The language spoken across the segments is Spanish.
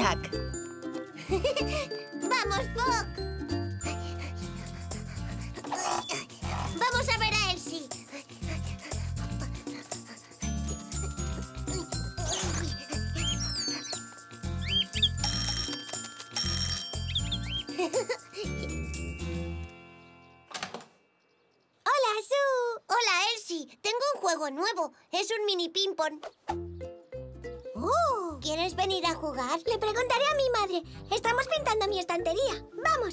Jack. ¡Vamos, Puck! ¡Vamos a ver a Elsie! ¡Hola, Sue! ¡Hola, Elsie! Tengo un juego nuevo. Es un mini ping-pong. ¿Quieres venir a jugar? Le preguntaré a mi madre. Estamos pintando mi estantería. ¡Vamos!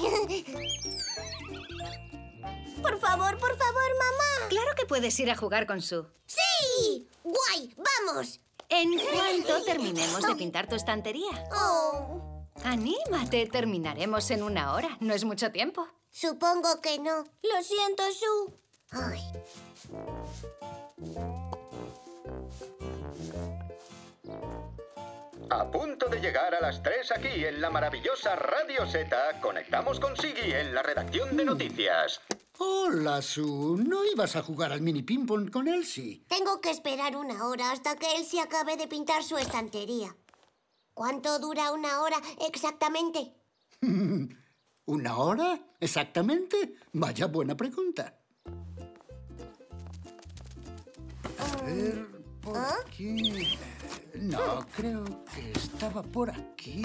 Por favor, mamá. Claro que puedes ir a jugar con Sue. ¡Sí! ¡Guay! ¡Vamos! En cuanto terminemos de pintar tu estantería. Oh, Anímate, terminaremos en 1 hora. No es mucho tiempo. supongo que no. Lo siento, Sue. Ay. A punto de llegar a las 3 aquí en la maravillosa Radio Z, conectamos con Siggy en la redacción de noticias. Hola, Sue. ¿No ibas a jugar al mini ping-pong con Elsie? Tengo que esperar 1 hora hasta que Elsie acabe de pintar su estantería. ¿Cuánto dura 1 hora exactamente? ¿1 hora? ¿Exactamente? Vaya buena pregunta. A ver, por aquí... No, creo que estaba por aquí.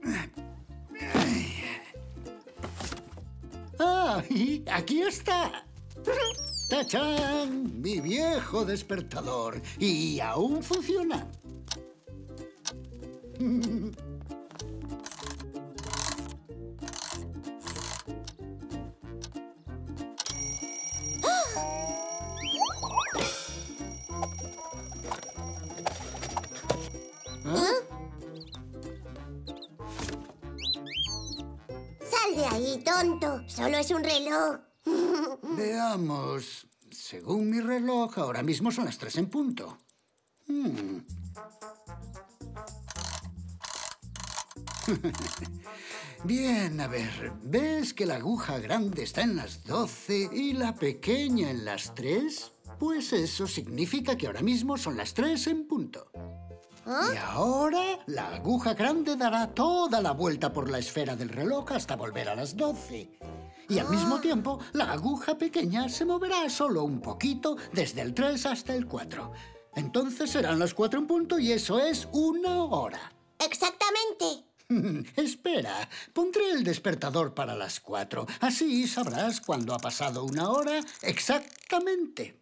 ¡Ah! Y aquí está. ¡Tachán! Mi viejo despertador. Y aún funciona. ¡Sal de ahí, tonto! Solo es un reloj. Veamos. Según mi reloj, ahora mismo son las 3 en punto. Bien, a ver. ¿Ves que la aguja grande está en las 12 y la pequeña en las 3? Pues eso significa que ahora mismo son las 3 en punto. Y ahora la aguja grande dará toda la vuelta por la esfera del reloj hasta volver a las 12. Y al mismo tiempo, la aguja pequeña se moverá solo un poquito desde el 3 hasta el 4. Entonces serán las 4 en punto y eso es 1 hora. ¡Exactamente! Espera, pondré el despertador para las 4. Así sabrás cuándo ha pasado 1 hora exactamente.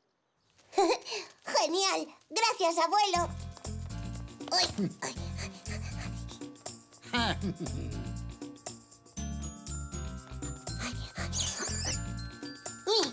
¡Genial! ¡Gracias, abuelo! ¡Uy! ¡Ay! ¡Uy!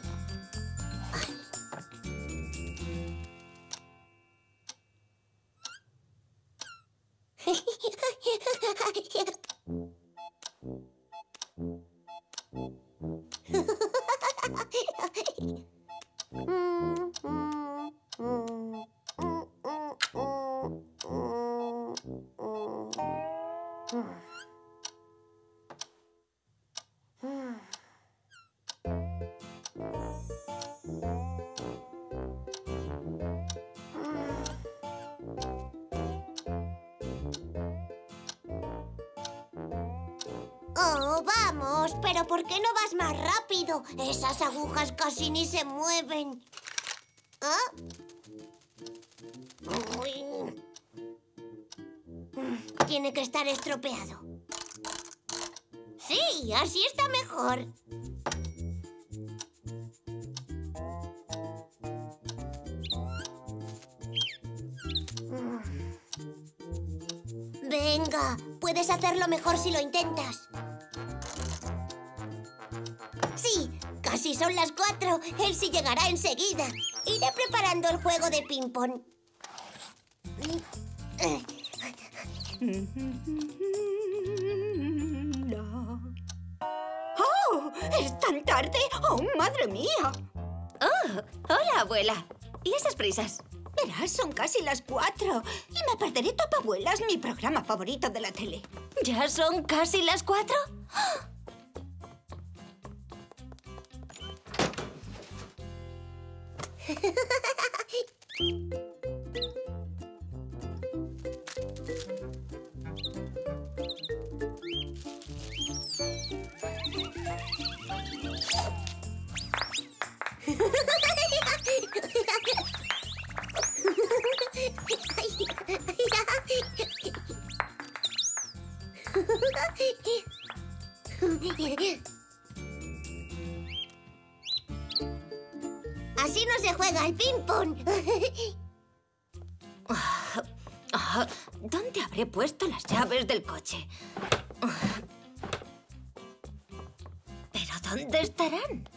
¡Oh, vamos! ¿Pero por qué no vas más rápido? Esas agujas casi ni se mueven. ¿Ah? Uy. Tiene que estar estropeado. Sí, así está mejor. Venga, puedes hacerlo mejor si lo intentas. Sí, casi son las 4. Elsie llegará enseguida. Iré preparando el juego de ping-pong. ¡Oh! ¿Es tan tarde? ¡Oh, madre mía! Oh, hola, abuela. ¿Y esas prisas? Verás, son casi las 4 y me perderé Top Abuelas, mi programa favorito de la tele. ¿Ya son casi las 4? Así no se juega al ping-pong. ¿Dónde habré puesto las llaves del coche? ¿Pero dónde estarán?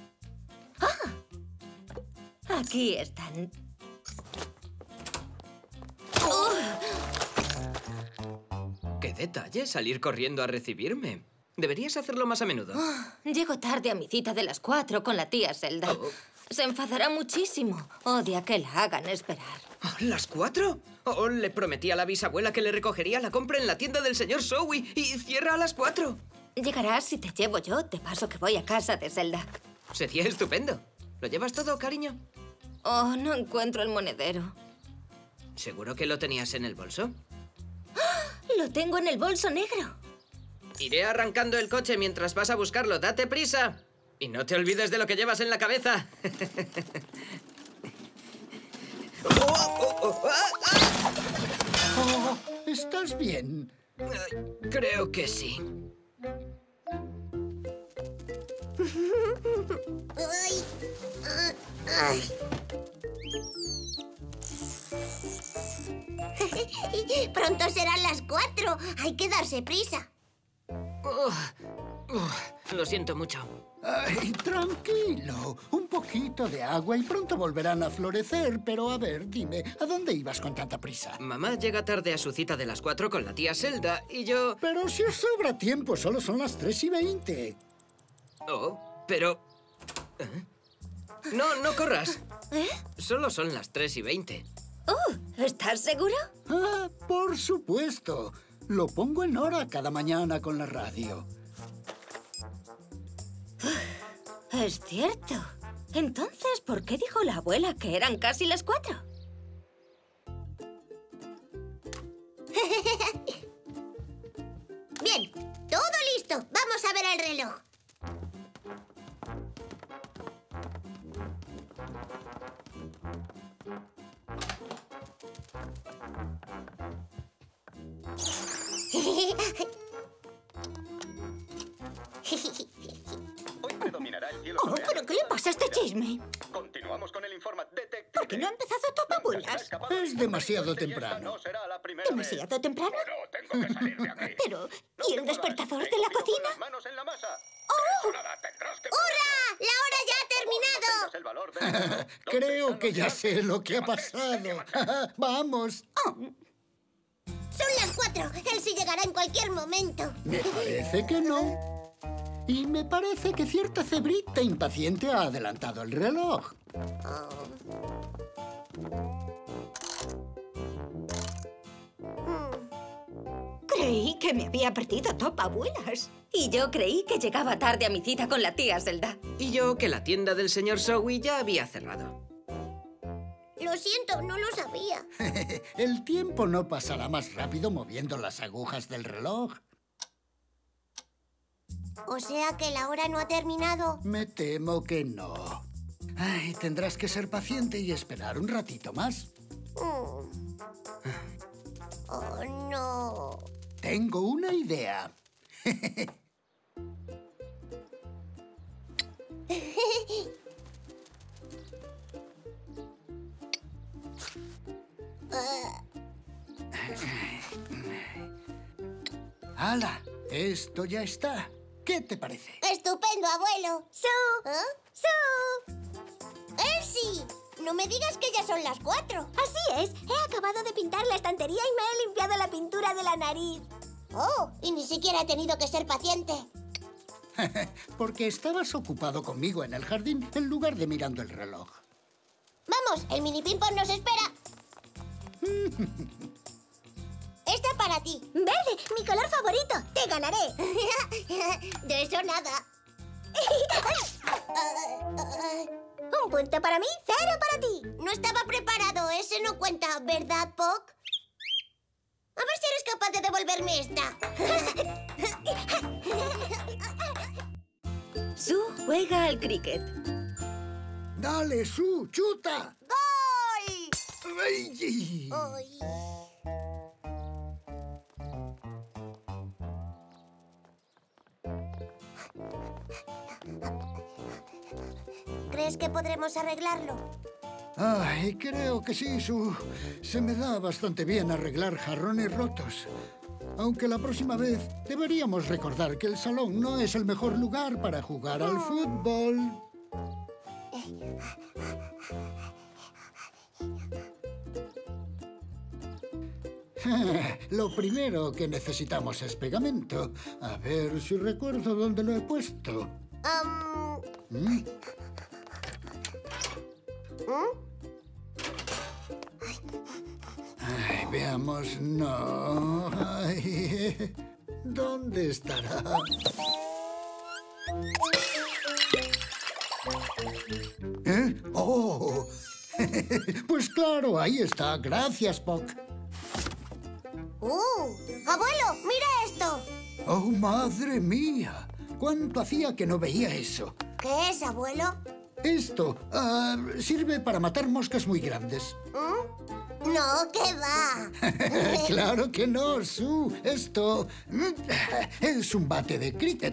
Aquí están. ¡Qué detalle salir corriendo a recibirme! Deberías hacerlo más a menudo. Llego tarde a mi cita de las 4 con la tía Zelda. Se enfadará muchísimo. Odia que la hagan esperar. ¿Las 4? Le prometí a la bisabuela que le recogería la compra en la tienda del señor Zowie y cierra a las 4. Llegarás si te llevo yo. De paso que voy a casa de Zelda. Sería estupendo. ¿Lo llevas todo, cariño? Oh, no encuentro el monedero. ¿Seguro que lo tenías en el bolso? Lo tengo en el bolso negro. Iré arrancando el coche mientras vas a buscarlo. ¡Date prisa! Y no te olvides de lo que llevas en la cabeza. ¿Estás bien? Creo que sí. Ay, ay. Pronto serán las 4. Hay que darse prisa. Lo siento mucho. Ay, tranquilo. Un poquito de agua y pronto volverán a florecer. Pero a ver, dime, ¿a dónde ibas con tanta prisa? Mamá llega tarde a su cita de las 4 con la tía Zelda y yo... Pero si os sobra tiempo, solo son las 3:20. Oh, pero... No corras. Solo son las 3:20. ¿Estás seguro? Ah, por supuesto. Lo pongo en hora cada mañana con la radio. Es cierto. Entonces, ¿por qué dijo la abuela que eran casi las 4? Bien, todo listo. Vamos a ver el reloj. Hoy predominará el cielo Oh, soleado. ¿pero qué le pasa a este chisme? Continuamos con el informe. Detective. ¿Por qué no ha empezado Topabuelas? Es demasiado temprano. No será la primera vez. ¿Demasiado temprano? No, tengo que salir de aquí. Pero, ¿y el despertador de la cocina? Las manos en la masa. ¡Oh! Nada, tendrás que... ¡Hurra! ¡La hora ya ha terminado! El valor de... Creo que ya sé lo que ha pasado. Vamos. Son las 4. Él sí llegará en cualquier momento. Me parece que no. Y me parece que cierta cebrita impaciente ha adelantado el reloj. Creí que me había perdido Topabuelas. Y yo creí que llegaba tarde a mi cita con la tía Zelda. Y yo que la tienda del señor Zowie ya había cerrado. Lo siento, no lo sabía. El tiempo no pasará más rápido moviendo las agujas del reloj. O sea que la hora no ha terminado. Me temo que no. Ay, tendrás que ser paciente y esperar un ratito más. Oh, no. Tengo una idea. ¡Hala! Esto ya está. ¿Qué te parece? ¡Estupendo, abuelo! ¡Su! ¡Su! ¡Elsie! No me digas que ya son las 4. Así es. He acabado de pintar la estantería y me he limpiado la pintura de la nariz. Oh, y ni siquiera he tenido que ser paciente. Porque estabas ocupado conmigo en el jardín en lugar de mirando el reloj. Vamos, el mini ping-pong nos espera. Esta para ti. ¡Verde! ¡Mi color favorito! ¡Te ganaré! De eso nada. 1 punto para mí, 0 para ti. No estaba preparado. Ese no cuenta, ¿verdad, Puck? A ver si eres capaz de devolverme esta. Sue juega al cricket. ¡Dale, Sue! ¡Chuta! ¡Gol! ¡Ay! Ay. ¿Crees que podremos arreglarlo? Ay, creo que sí, Sue. Se me da bastante bien arreglar jarrones rotos. Aunque la próxima vez deberíamos recordar que el salón no es el mejor lugar para jugar al fútbol. Lo primero que necesitamos es pegamento. A ver si recuerdo dónde lo he puesto. Ay, veamos, no. Ay, ¿dónde estará? ¿Eh? ¡Oh! Pues claro, ahí está. Gracias, Puck. ¡Abuelo, mira esto! ¡Oh, madre mía! ¿Cuánto hacía que no veía eso? ¿Qué es, abuelo? Esto sirve para matar moscas muy grandes. No, ¿qué va? Claro que no, Sue. Esto es un bate de cricket.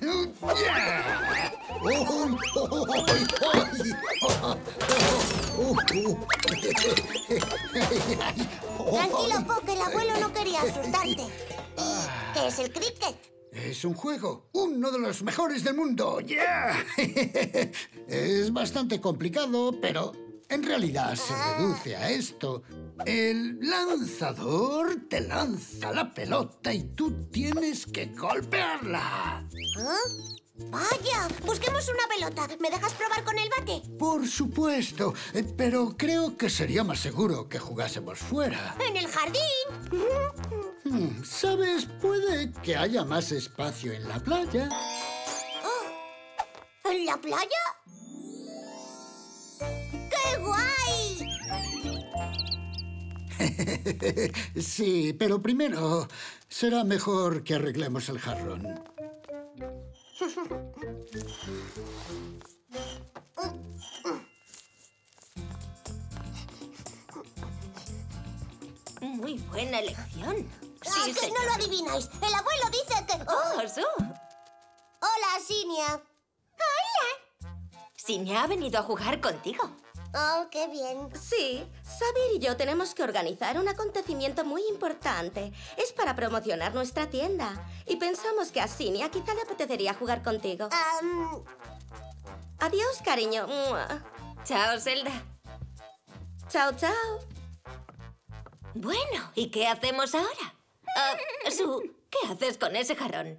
Tranquilo, Puck, el abuelo no quería asustarte. ¿Qué es el cricket? Es un juego, uno de los mejores del mundo. ¡Yeah! Es bastante complicado, pero en realidad se reduce a esto. El lanzador te lanza la pelota y tú tienes que golpearla. ¡Vaya! Busquemos una pelota. ¿Me dejas probar con el bate? Por supuesto, pero creo que sería más seguro que jugásemos fuera. ¡En el jardín! ¿Sabes? Puede que haya más espacio en la playa. ¿En la playa? ¡Qué guay! Sí, pero primero será mejor que arreglemos el jarrón. Muy buena elección. Sí, que no lo adivináis. El abuelo dice que... ¡Oh, Sue! Hola, Sinia. Hola. Sinia ha venido a jugar contigo. Oh, qué bien. Sí, Sabir y yo tenemos que organizar un acontecimiento muy importante. Es para promocionar nuestra tienda. Y pensamos que a Sinia quizá le apetecería jugar contigo. Adiós, cariño. Chao, Zelda. Chao, chao. Bueno, ¿y qué hacemos ahora? Sue, ¿qué haces con ese jarrón?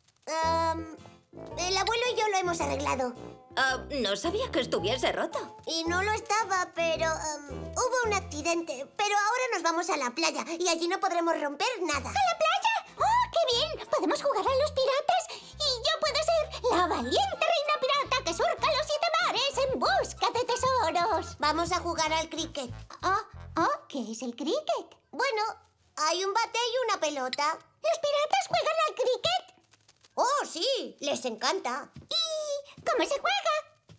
El abuelo y yo lo hemos arreglado. No sabía que estuviese roto. Y no lo estaba, pero hubo un accidente. Pero ahora nos vamos a la playa y allí no podremos romper nada. ¿A la playa? ¡Oh, qué bien! Podemos jugar a los piratas y yo puedo ser la valiente reina pirata que surca los 7 mares en busca de tesoros. Vamos a jugar al cricket. ¿Qué es el cricket? Bueno, hay un bate y una pelota. ¿Los piratas juegan al cricket? ¡Oh, sí! Les encanta. ¿Y cómo se juega?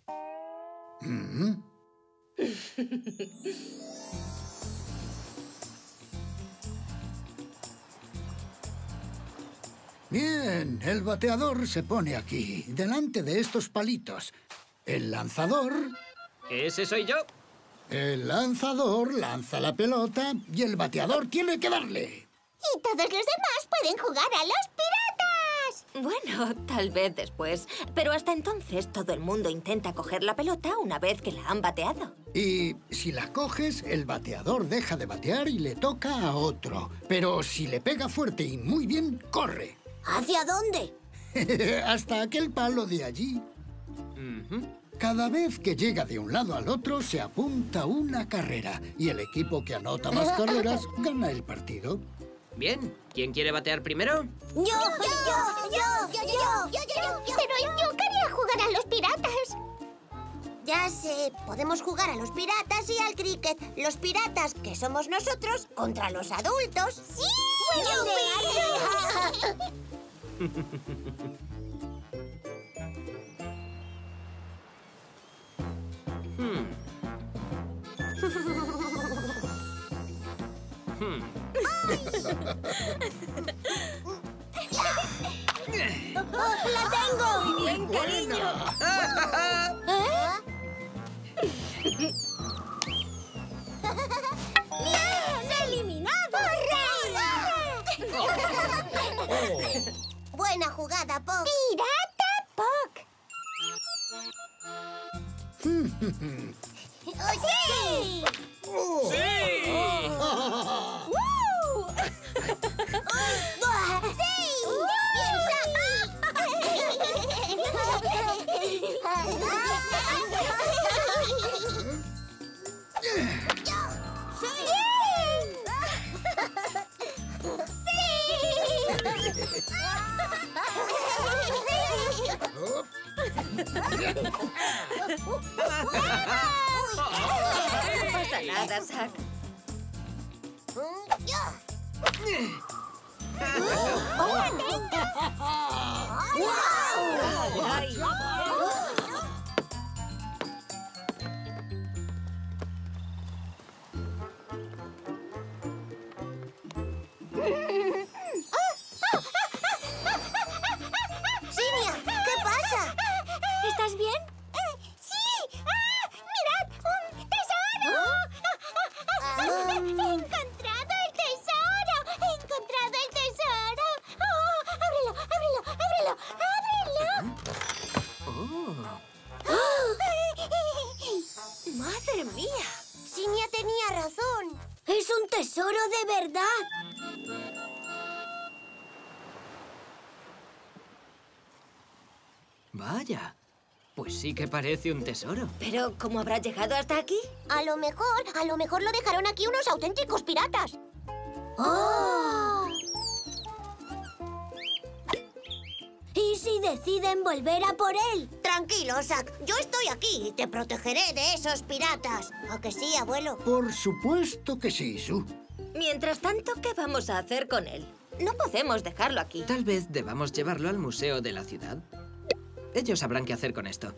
Bien, el bateador se pone aquí, delante de estos palitos. El lanzador... ¿Ese soy yo? El lanzador lanza la pelota y el bateador tiene que darle. Y todos los demás pueden jugar a los piratas. Bueno, tal vez después. Pero hasta entonces todo el mundo intenta coger la pelota una vez que la han bateado. Y si la coges, el bateador deja de batear y le toca a otro. Pero si le pega fuerte y muy bien, corre. ¿Hacia dónde? Hasta aquel palo de allí. Cada vez que llega de un lado al otro, se apunta una carrera. Y el equipo que anota más carreras gana el partido. Bien. ¿Quién quiere batear primero? Yo. Pero yo quería jugar a los piratas. Ya sé, podemos jugar a los piratas y al cricket. Los piratas, que somos nosotros, contra los adultos. ¡Sí! ¡La tengo! Muy bien, cariño. ¡Bien! ¡Eliminado! Buena jugada, Puck. ¡Pirata Puck! ¡Sí! No pasa nada, Zack. Ay. ¡Sinia! ¿Qué pasa? ¿Estás bien? ¡Sí! ¡Mirad! ¡Un tesoro! ¡He encontrado el tesoro! ¡He encontrado el tesoro! ¡Oh! ¡Ábrelo! ¡Ábrelo! ¡Ábrelo! ¡Ábrelo! ¡Madre mía! Sinia tenía razón. ¡Es un tesoro de verdad! Vaya, pues sí que parece un tesoro. ¿Pero cómo habrá llegado hasta aquí? A lo mejor lo dejaron aquí unos auténticos piratas. ¡Oh! ¿Y si deciden volver a por él? Tranquilo, Zack. Yo estoy aquí y te protegeré de esos piratas. ¿A que sí, abuelo? Por supuesto que sí, Sue. Mientras tanto, ¿qué vamos a hacer con él? No podemos dejarlo aquí. Tal vez debamos llevarlo al museo de la ciudad. Ellos sabrán qué hacer con esto.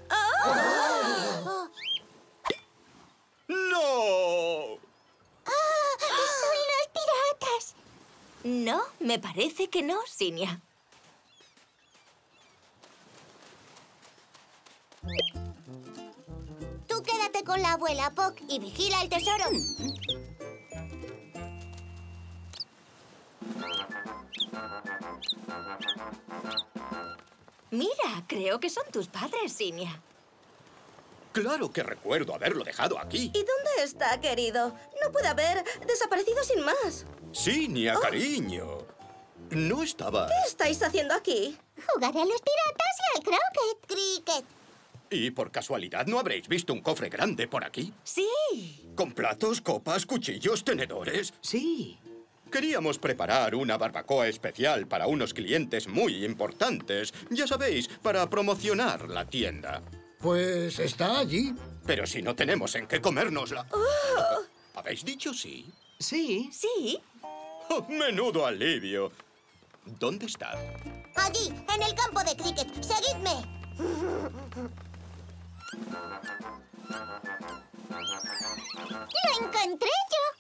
¡No! ¡Son los piratas! No, me parece que no, Sinia. Tú quédate con la abuela, Puck, y vigila el tesoro. Mira, creo que son tus padres, Sinia. Claro que recuerdo haberlo dejado aquí. ¿Y dónde está, querido? No puede haber desaparecido sin más. Sinia, cariño. No estaba... ¿Qué estáis haciendo aquí? Jugaré a los piratas y al croquet. Cricket. ¿Y por casualidad no habréis visto un cofre grande por aquí? Sí. ¿Con platos, copas, cuchillos, tenedores? Sí. Queríamos preparar una barbacoa especial para unos clientes muy importantes. Ya sabéis, para promocionar la tienda. Pues está allí. Pero si no tenemos en qué comérnosla. ¿Habéis dicho sí? Sí. Sí. Oh, menudo alivio. ¿Dónde está? Allí, en el campo de cricket. ¡Seguidme! ¡Lo encontré yo!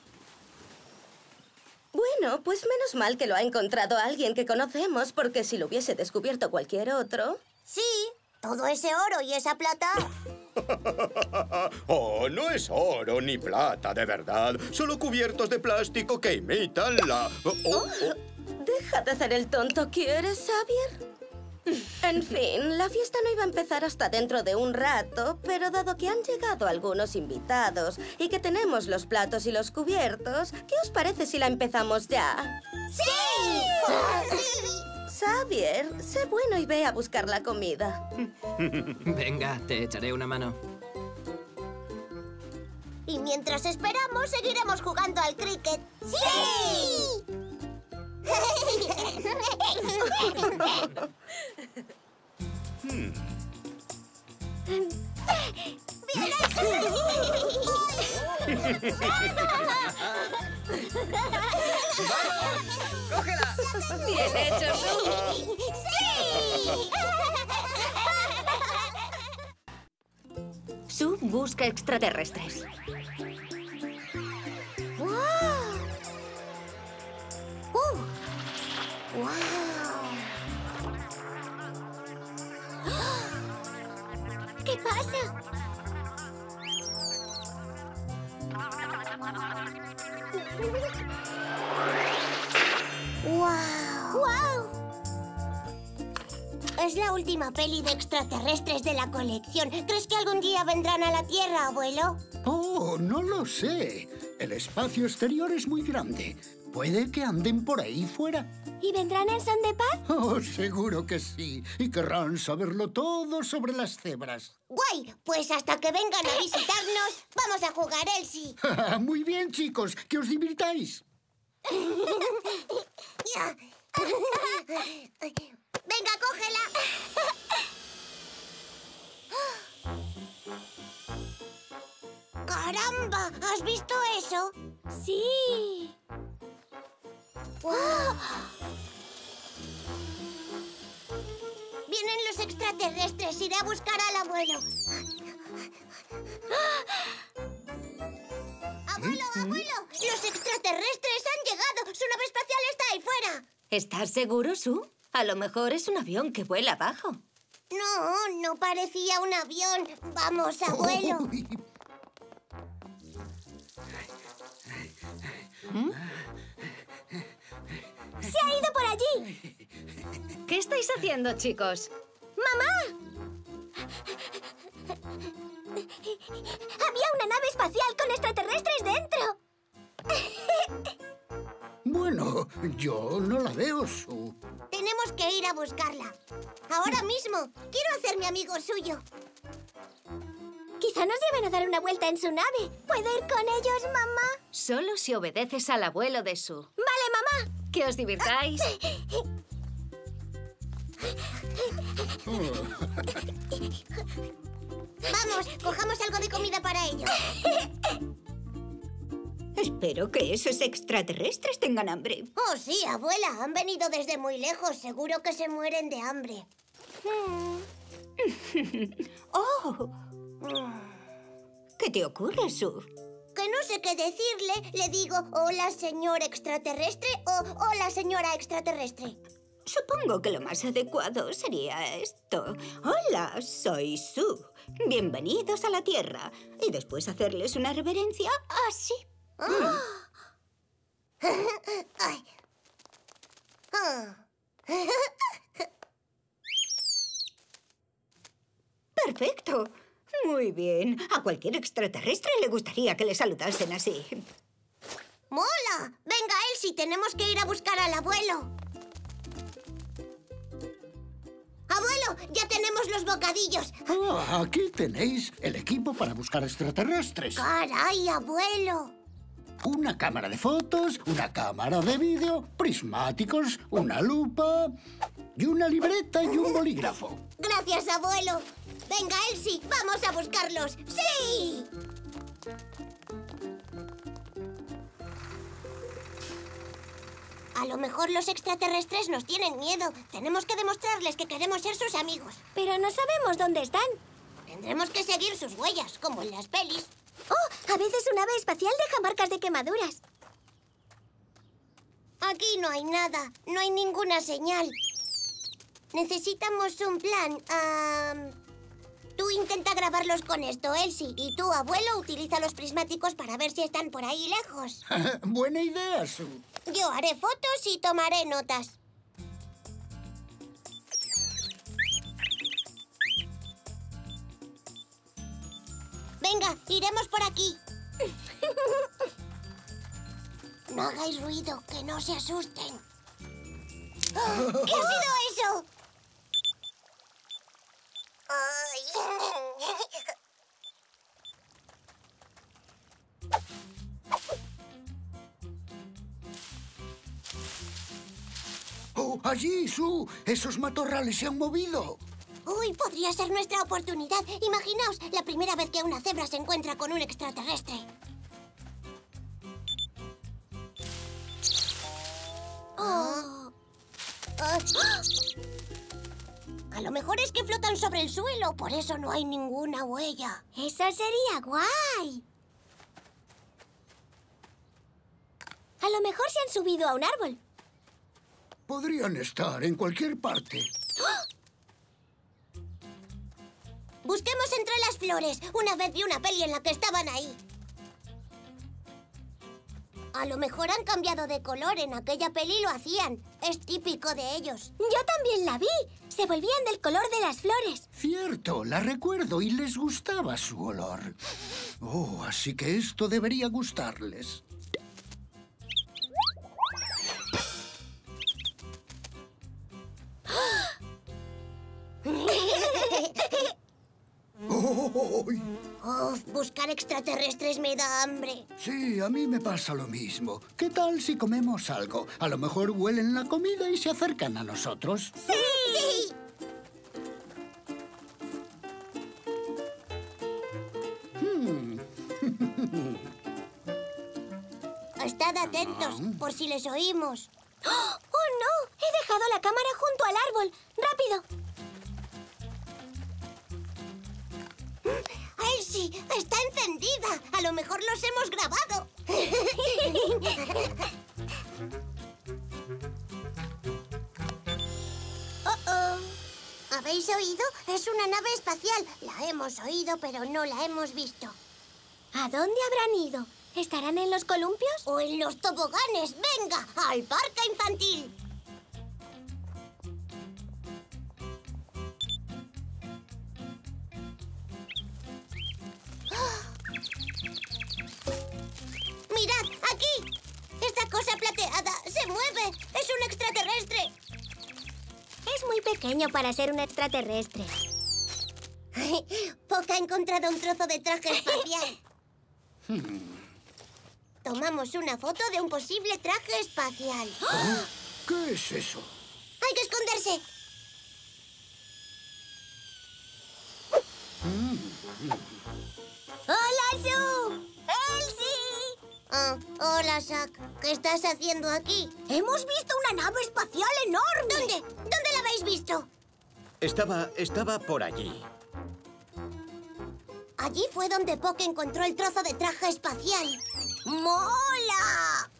Bueno, pues menos mal que lo ha encontrado alguien que conocemos, porque si lo hubiese descubierto cualquier otro... Sí, todo ese oro y esa plata. Oh, no es oro ni plata, de verdad. Solo cubiertos de plástico que imitan la... Deja de hacer el tonto, ¿quieres, Xavier? En fin, la fiesta no iba a empezar hasta dentro de un rato, pero dado que han llegado algunos invitados y que tenemos los platos y los cubiertos, ¿qué os parece si la empezamos ya? ¡Sí! Xavier, sé bueno y ve a buscar la comida. Venga, te echaré una mano. Y mientras esperamos, seguiremos jugando al cricket. ¡Sí! ¡Cógela! Bien hecho, Sue. Sue busca extraterrestres. ¡Wow! pasa? ¡Guau! ¡Guau! Es la última peli de extraterrestres de la colección. ¿Crees que algún día vendrán a la Tierra, abuelo? Oh, no lo sé. El espacio exterior es muy grande. Puede que anden por ahí fuera. ¿Y vendrán en son de paz? Oh, seguro que sí. Y querrán saberlo todo sobre las cebras. ¡Guay! Pues hasta que vengan a visitarnos, vamos a jugar Elsie. Muy bien, chicos. Que os divirtáis. Venga, cógela. ¡Caramba! ¿Has visto eso? Sí. ¡Wow! Vienen los extraterrestres. Iré a buscar al abuelo. ¡Abuelo, abuelo! ¡Los extraterrestres han llegado! ¡Su nave espacial está ahí fuera! ¿Estás seguro, Sue? A lo mejor es un avión que vuela abajo. No, no parecía un avión. Vamos, abuelo. Uy. ¡Se ha ido por allí! ¿Qué estáis haciendo, chicos? ¡Mamá! Había una nave espacial con extraterrestres dentro. Bueno, yo no la veo, Sue. Tenemos que ir a buscarla. Ahora mismo. Quiero hacerme amigo suyo. Quizá nos lleven a dar una vuelta en su nave. ¿Puedo ir con ellos, mamá? Solo si obedeces al abuelo de Sue. Vale, mamá. Que os divirtáis. Vamos, cojamos algo de comida para ellos. Espero que esos extraterrestres tengan hambre. Oh, sí, abuela. Han venido desde muy lejos. Seguro que se mueren de hambre. ¡Oh! ¿Qué te ocurre, Sue? Que no sé qué decirle. Le digo, hola, señor extraterrestre o hola, señora extraterrestre. Supongo que lo más adecuado sería esto. Hola, soy Sue. Bienvenidos a la Tierra. Y después hacerles una reverencia así. Ay. Ah. ¡Perfecto! Muy bien. A cualquier extraterrestre le gustaría que le saludasen así. ¡Mola! Venga, Elsie, tenemos que ir a buscar al abuelo. ¡Abuelo! ¡Ya tenemos los bocadillos! Ah, aquí tenéis el equipo para buscar extraterrestres. ¡Caray, abuelo! Una cámara de fotos, una cámara de vídeo, prismáticos, una lupa y una libreta y un bolígrafo. Gracias, abuelo. Venga, Elsie, vamos a buscarlos. ¡Sí! A lo mejor los extraterrestres nos tienen miedo. Tenemos que demostrarles que queremos ser sus amigos. Pero no sabemos dónde están. Tendremos que seguir sus huellas, como en las pelis. ¡Oh! A veces una nave espacial deja marcas de quemaduras. Aquí no hay nada. No hay ninguna señal. Necesitamos un plan. Tú intenta grabarlos con esto, Elsie. Y tú, abuelo, utiliza los prismáticos para ver si están por ahí lejos. Buena idea, Sue. Yo haré fotos y tomaré notas. Venga, iremos por aquí. No hagáis ruido, que no se asusten. ¡Oh! ¿Qué ha sido eso? ¡Oh, allí, Sue! ¡Esos matorrales se han movido! Uy, podría ser nuestra oportunidad. Imaginaos la primera vez que una cebra se encuentra con un extraterrestre. Oh. A lo mejor es que flotan sobre el suelo, por eso no hay ninguna huella. Eso sería guay. A lo mejor se han subido a un árbol. Podrían estar en cualquier parte. Busquemos entre las flores. Una vez vi una peli en la que estaban ahí. A lo mejor han cambiado de color. En aquella peli lo hacían. Es típico de ellos. Yo también la vi. Se volvían del color de las flores. Cierto, la recuerdo y les gustaba su olor. Oh, así que esto debería gustarles. Buscar extraterrestres me da hambre. Sí, a mí me pasa lo mismo. ¿Qué tal si comemos algo? A lo mejor huelen la comida y se acercan a nosotros. ¡Sí! Estad atentos, por si les oímos. ¡Oh, no! He dejado la cámara junto al árbol. ¡Rápido! ¡Elsie! ¡Está encendida! A lo mejor los hemos grabado. ¿Habéis oído? Es una nave espacial. La hemos oído, pero no la hemos visto. ¿A dónde habrán ido? ¿Estarán en los columpios? ¡O en los toboganes! ¡Venga! ¡Al parque infantil! ¡Mirad! ¡Aquí! ¡Esta cosa plateada se mueve! ¡Es un extraterrestre! Es muy pequeño para ser un extraterrestre. Poca ha encontrado un trozo de traje espacial. Tomamos una foto de un posible traje espacial. ¿Oh? ¿Qué es eso? ¡Hay que esconderse! ¡Hola, Sue! ¡Elsie! Hola, Zack. ¿Qué estás haciendo aquí? ¡Hemos visto una nave espacial enorme! ¿Dónde? ¿Dónde la habéis visto? Estaba por allí. Allí fue donde Pock encontró el trozo de traje espacial. ¡Mola!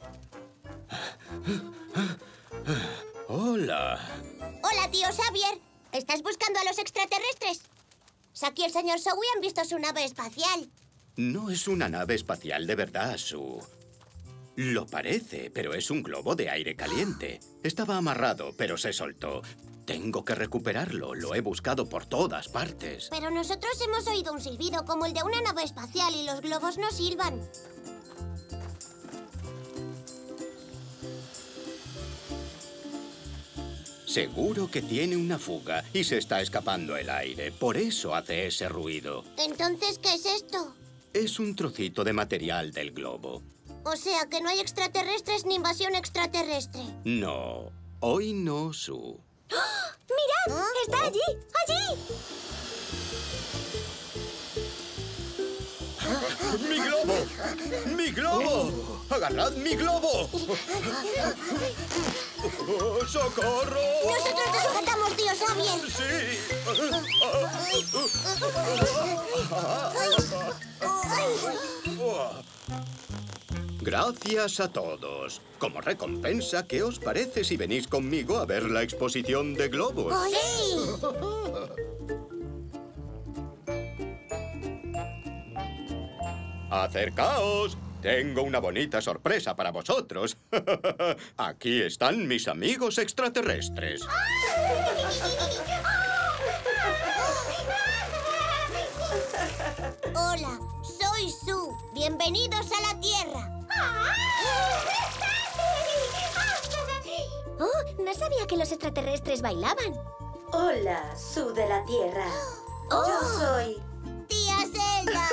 Hola. Hola, tío Xavier. ¿Estás buscando a los extraterrestres? Zack y el señor Zowie han visto su nave espacial. No es una nave espacial de verdad, Sue. Lo parece, pero es un globo de aire caliente. Estaba amarrado, pero se soltó. Tengo que recuperarlo. Lo he buscado por todas partes. Pero nosotros hemos oído un silbido como el de una nave espacial y los globos no silban. Seguro que tiene una fuga y se está escapando el aire. Por eso hace ese ruido. Entonces, ¿qué es esto? Es un trocito de material del globo. O sea, que no hay extraterrestres ni invasión extraterrestre. No, hoy no, Sue. ¡Mirad! ¡Está allí! ¡Allí! ¡Mi globo! ¡Mi globo! ¡Agarrad mi globo! ¡Socorro! ¡Nosotros te sujetamos, tío Xavier! ¡Sí! Gracias a todos. Como recompensa, ¿qué os parece si venís conmigo a ver la exposición de globos? ¡Sí! ¡Acercaos! Tengo una bonita sorpresa para vosotros. Aquí están mis amigos extraterrestres. Hola, soy Sue. Bienvenidos a la Tierra. ¡Oh! No sabía que los extraterrestres bailaban. Hola, Sue de la Tierra. Oh. Yo soy... ¡Tía Zelda!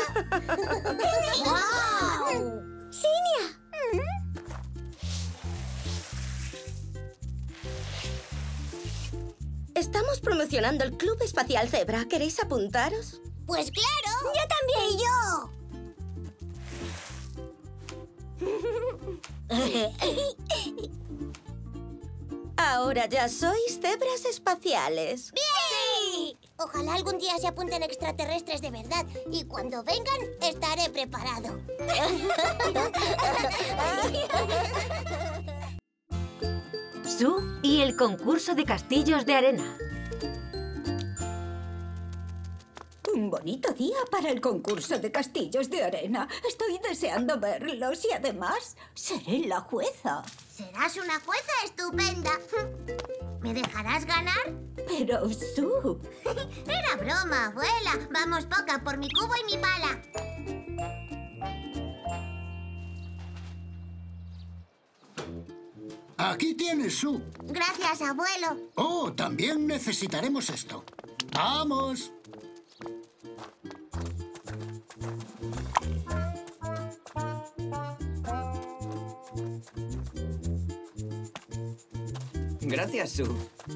¡Guau! ¡Sinia! Estamos promocionando el Club Espacial Zebra. ¿Queréis apuntaros? ¡Pues claro! ¡Yo también! Ahora ya sois cebras espaciales. ¡Bien! Ojalá algún día se apunten extraterrestres de verdad. Y cuando vengan, estaré preparado. Sue y el concurso de castillos de arena. un bonito día para el concurso de castillos de arena. Estoy deseando verlos y además seré la jueza. Serás una jueza estupenda. ¿Me dejarás ganar? Pero, Sue... Era broma, abuela. Vamos, Poca, por mi cubo y mi pala. Aquí tienes, Sue. Gracias, abuelo. Oh, también necesitaremos esto. ¡Vamos! Gracias, Sue.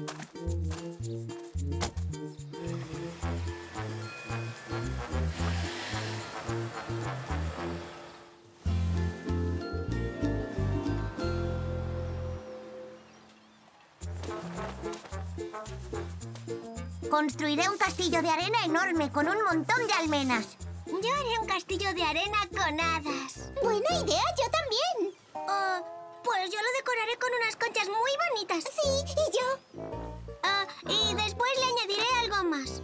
Construiré un castillo de arena enorme con un montón de almenas. Yo haré un castillo de arena con hadas. Buena idea, yo también. Pues yo lo decoraré con unas conchas muy bonitas. Sí, y yo. Y después le añadiré algo más.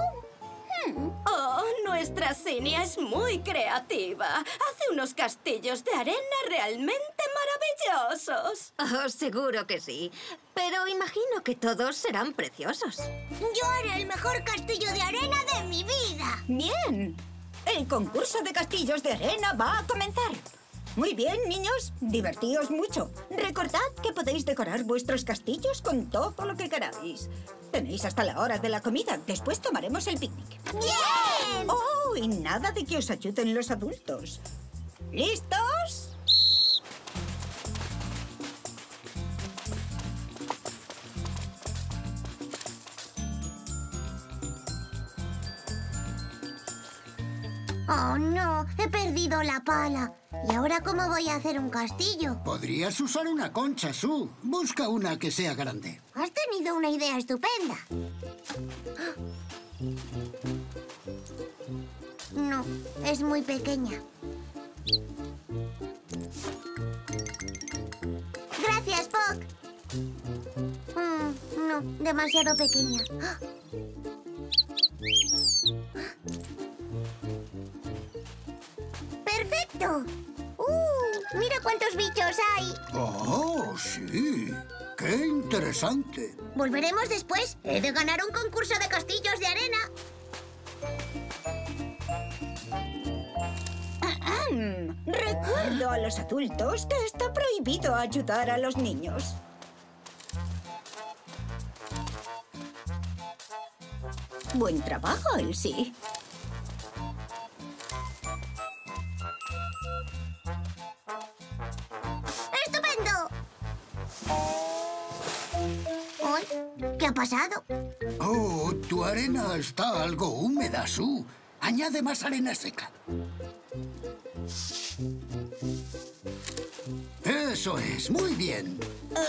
Oh, nuestra Sinia es muy creativa. Hace unos castillos de arena realmente maravillosos. Oh, seguro que sí. Pero imagino que todos serán preciosos. Yo haré el mejor castillo de arena de mi vida. ¡Bien! El concurso de castillos de arena va a comenzar. Muy bien, niños. Divertíos mucho. Recordad que podéis decorar vuestros castillos con todo lo que queráis. Tenéis hasta la hora de la comida. Después tomaremos el picnic. ¡Bien! ¡Oh! Y nada de que os ayuden los adultos. ¿Listos? Oh, no. He perdido la pala. ¿Y ahora cómo voy a hacer un castillo? Podrías usar una concha, Sue. Busca una que sea grande. Has tenido una idea estupenda. No, es muy pequeña. Gracias, Puck. No, demasiado pequeña. ¡Perfecto! ¡Mira cuántos bichos hay! ¡Oh, sí! ¡Qué interesante! Volveremos después. He de ganar un concurso de castillos de arena. Recuerdo a los adultos que está prohibido ayudar a los niños. Buen trabajo, Elsie. ¡Estupendo! ¿Hoy? ¿Qué ha pasado? Oh, tu arena está algo húmeda, Sue. Añade más arena seca. Eso es, muy bien.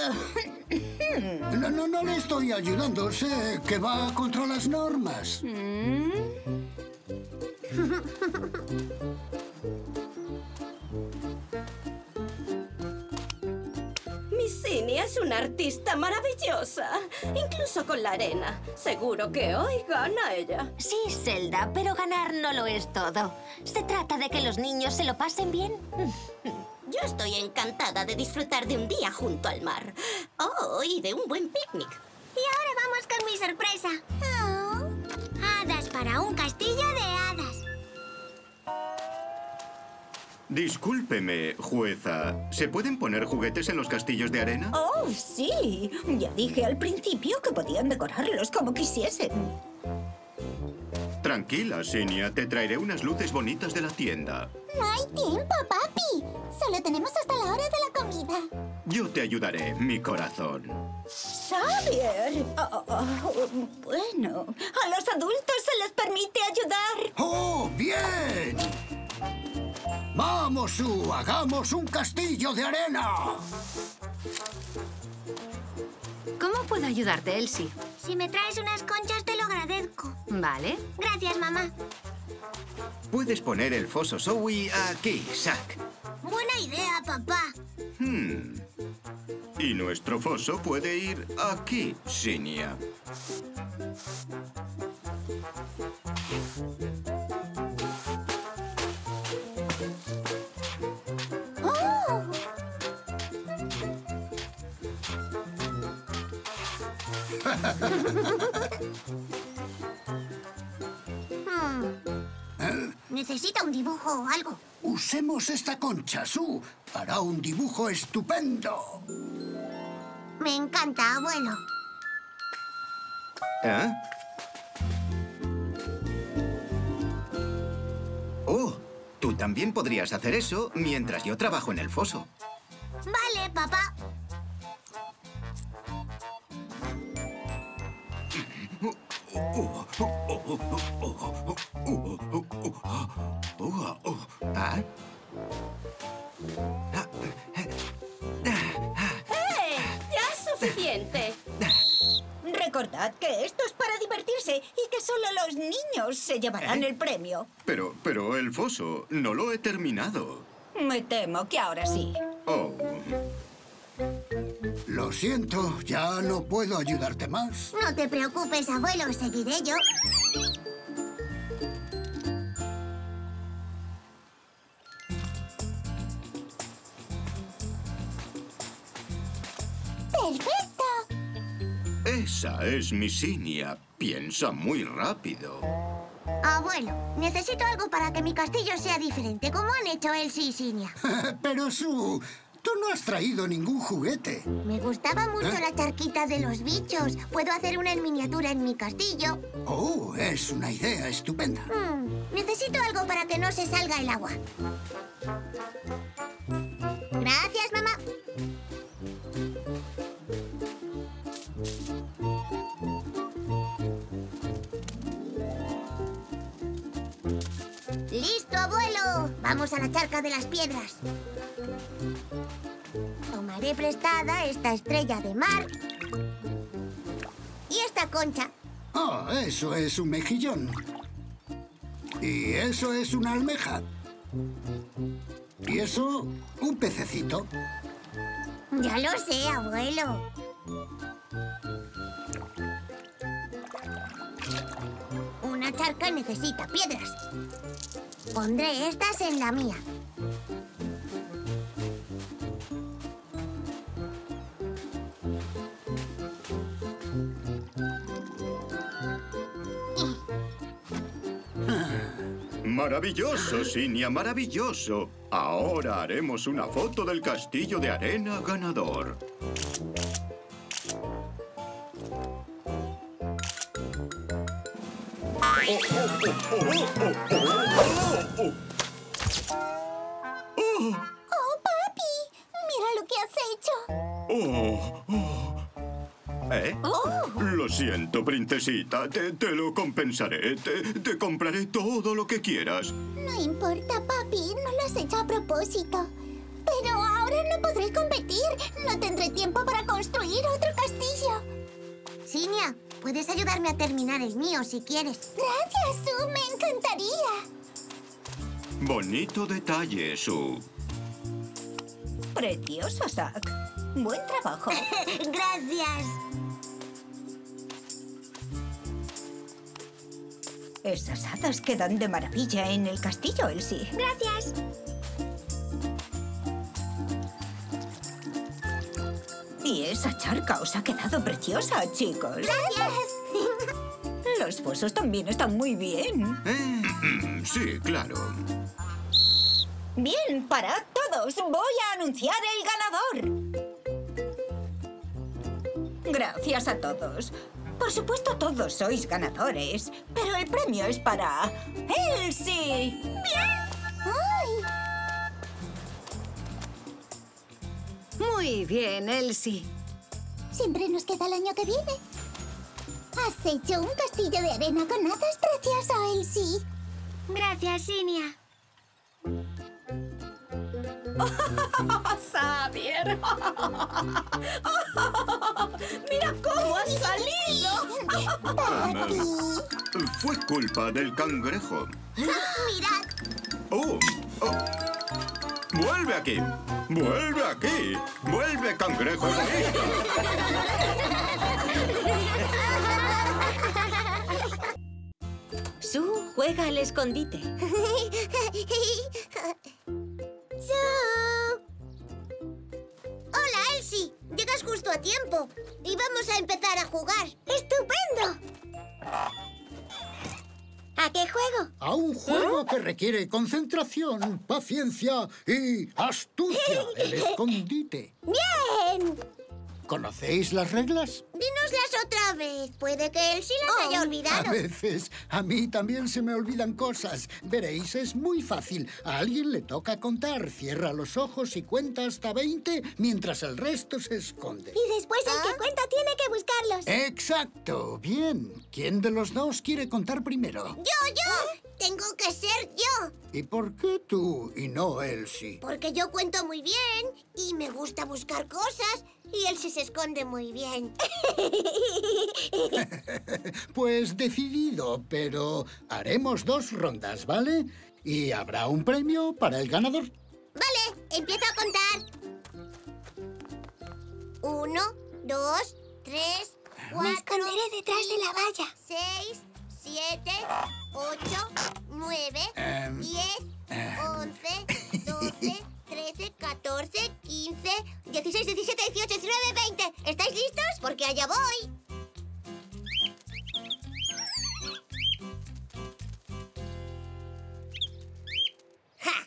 No le estoy ayudando. Sé que va contra las normas. Miss Sinia es una artista maravillosa. Incluso con la arena. Seguro que hoy gana ella. Sí, Zelda, pero ganar no lo es todo. Se trata de que los niños se lo pasen bien. Yo estoy encantada de disfrutar de un día junto al mar. Oh, y de un buen picnic. Y ahora vamos con mi sorpresa. Hadas para un castillo de hadas. Discúlpeme, jueza. ¿Se pueden poner juguetes en los castillos de arena? ¡Oh, sí! Ya dije al principio que podían decorarlos como quisiesen. Tranquila, Sinia. Te traeré unas luces bonitas de la tienda. No hay tiempo, papi. Solo tenemos hasta la hora de la comida. Yo te ayudaré, mi corazón. ¡Xavier! Bueno, a los adultos se les permite ayudar. ¡Oh, bien! ¡Vamos, Sue! ¡Hagamos un castillo de arena! ¿Cómo puedo ayudarte, Elsie? Si me traes unas conchas, te lo agradezco. Vale. Gracias, mamá. Puedes poner el foso Zoe aquí, Zack. Buena idea, papá. Y nuestro foso puede ir aquí, Sinia. Necesita un dibujo o algo. Usemos esta concha, Sue. Hará un dibujo estupendo. Me encanta, abuelo. ¿Eh? Oh, tú también podrías hacer eso mientras yo trabajo en el foso. Vale, papá. ¿Ah? ¡Ya es suficiente! Recordad que esto es para divertirse y que solo los niños se llevarán el premio. Pero el foso no lo he terminado. Me temo que ahora sí. Oh. Lo siento, ya no puedo ayudarte más. No te preocupes, abuelo. Seguiré yo. ¡Perfecto! Esa es mi Sinia. Piensa muy rápido. Abuelo, necesito algo para que mi castillo sea diferente, como han hecho Elsie y Sinia. Pero, Sue, tú no has traído ningún juguete. Me gustaba mucho la charquita de los bichos. Puedo hacer una en miniatura en mi castillo. Oh, es una idea estupenda. Necesito algo para que no se salga el agua. Gracias, mamá. ¡Listo, abuelo! Vamos a la charca de las piedras. Tomaré prestada esta estrella de mar y esta concha. Oh, eso es un mejillón. Y eso es una almeja. Y eso, un pececito. Ya lo sé, abuelo. Una charca necesita piedras. Pondré estas en la mía. Maravilloso, Sinia, maravilloso. Ahora haremos una foto del castillo de arena ganador. ¡Oh, papi! ¡Mira lo que has hecho! ¿Eh? Lo siento, princesita. Te lo compensaré. Te compraré todo lo que quieras. No importa, papi. No lo has hecho a propósito. Pero ahora no podré competir. No tendré tiempo para construir otro castillo. Sinia, puedes ayudarme a terminar el mío si quieres. Gracias, Sue. Me encantaría. Bonito detalle, Sue. Precioso, Zack. Buen trabajo. Gracias. Esas hadas quedan de maravilla en el castillo, Elsie. Gracias. Y esa charca os ha quedado preciosa, chicos. Gracias. Los fosos también están muy bien. Sí, claro. Bien, parad todos. Voy a anunciar el ganador. Gracias a todos. Por supuesto, todos sois ganadores. Pero el premio es para Elsie. ¡Bien! ¡Ay! Muy bien, Elsie. Siempre nos queda el año que viene. Has hecho un castillo de arena con hadas precioso, Elsie. Gracias, Sinia. ¡Xavier! ¡Mira cómo ha salido! Fue culpa del cangrejo. Mirad. ¡Oh! ¡Vuelve aquí! ¡Vuelve aquí! ¡Vuelve, cangrejo egoísta! Juega al escondite. Hola, Elsie. Llegas justo a tiempo. Y vamos a empezar a jugar. ¡Estupendo! ¿A qué juego? A un juego que requiere concentración, paciencia y astucia. El escondite. ¡Bien! ¿Conocéis las reglas? Dínoslas otra vez. Puede que Elsie las haya A olvidado. veces, a mí también se me olvidan cosas. Veréis, es muy fácil. A alguien le toca contar. Cierra los ojos y cuenta hasta 20 mientras el resto se esconde. Y después el que cuenta tiene que buscarlos. Exacto. Bien. ¿Quién de los dos quiere contar primero? ¡Yo! Tengo que ser yo. ¿Y por qué tú y no Elsie? Porque yo cuento muy bien y me gusta buscar cosas y Elsie se esconde muy bien. Pues decidido, pero haremos 2 rondas, ¿vale? Y habrá un premio para el ganador. Vale, empiezo a contar. 1, 2, 3, 4... Me esconderé detrás de la valla. 6, 7, 8, 9, 10, 11, 12, 13, 14, 15, 16, 17, 18, 19, 20. ¿Estáis listos? Porque allá voy. ¡Ja!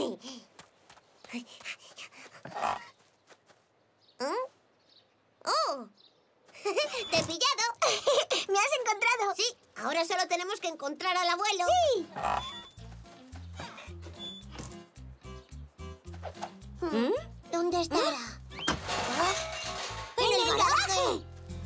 ¡Oh! ¡Te he pillado! ¡Me has encontrado! Sí, ahora solo tenemos que encontrar al abuelo. ¡Sí! ¿Dónde estará? ¡En el garaje!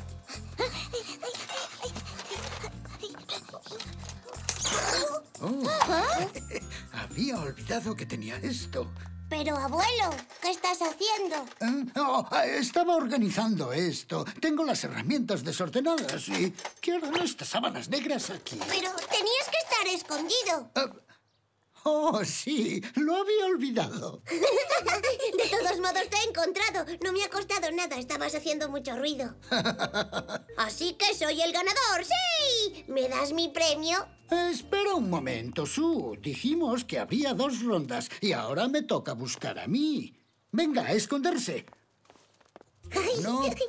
Había olvidado que tenía esto. Pero, abuelo, ¿qué estás haciendo? Estaba organizando esto. Tengo las herramientas desordenadas y... ¿Qué harán estas sábanas negras aquí? Pero tenías que estar escondido. Sí, lo había olvidado. De todos modos, te he encontrado. No me ha costado nada. Estabas haciendo mucho ruido. Así que soy el ganador. ¡Sí! ¿Me das mi premio? Espera un momento, Sue. Dijimos que habría 2 rondas y ahora me toca buscar a mí. Venga, a esconderse. 1, 2,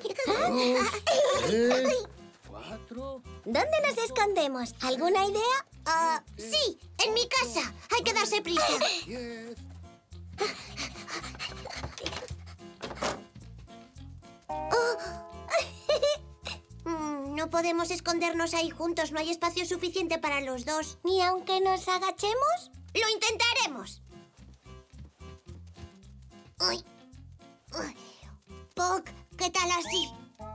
3, 4... ¿Dónde nos escondemos? ¿Alguna idea? Sí, en mi casa. Hay que darse prisa. 10... No podemos escondernos ahí juntos. No hay espacio suficiente para los dos. ¿Ni aunque nos agachemos? ¡Lo intentaremos! ¡Ay! ¡Ay! Puck, ¿qué tal así?